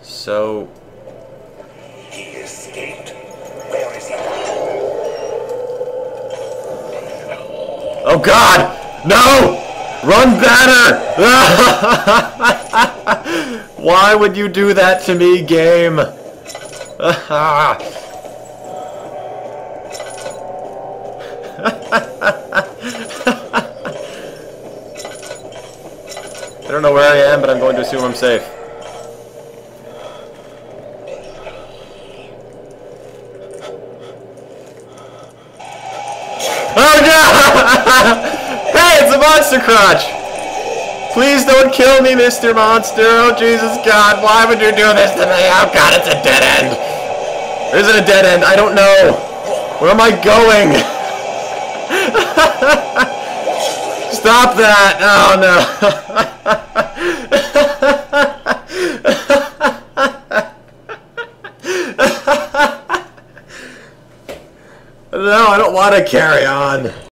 So... He escaped? Where is he? Oh God! No! Run better! Why would you do that to me, game? I don't know where I am, but I'm going to assume I'm safe. Oh no! Hey, it's a monster crotch! Please don't kill me, Mr. Monster! Oh Jesus God, why would you do this to me? Oh God, it's a dead end! Is it a dead end? I don't know! Where am I going? Stop that! Oh no! No, I don't want to carry on.